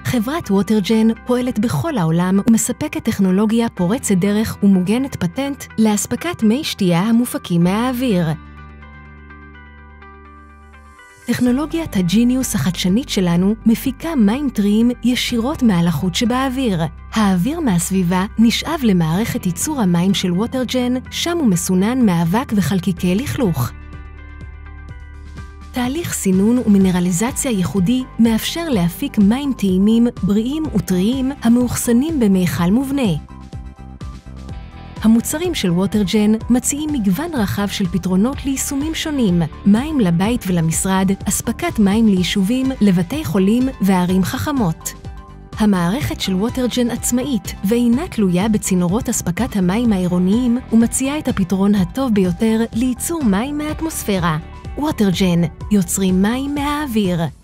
חברת ווטרג'ן פועלת בכל העולם ומספקת טכנולוגיה פורצת דרך ומוגנת פטנט לאספקת מי שתייה המופקים מהאוויר. טכנולוגיית הג'יניוס החדשנית שלנו מפיקה מים טריים ישירות מעל החוט שבאוויר. האוויר מהסביבה נשאב למערכת ייצור המים של ווטרג'ן, שם הוא מסונן מאבק וחלקיקי לכלוך. תהליך סינון ומינרליזציה ייחודי מאפשר להפיק מים טעימים, בריאים וטריים המאוחסנים במיכל מובנה. המוצרים של ווטרג'ן מציעים מגוון רחב של פתרונות ליישומים שונים, מים לבית ולמשרד, אספקת מים ליישובים, לבתי חולים וערים חכמות. המערכת של ווטרג'ן עצמאית ואינה תלויה בצינורות אספקת המים העירוניים ומציעה את הפתרון הטוב ביותר לייצור מים מהאטמוספירה. ווטרג'ן, יוצרים מים מהאוויר.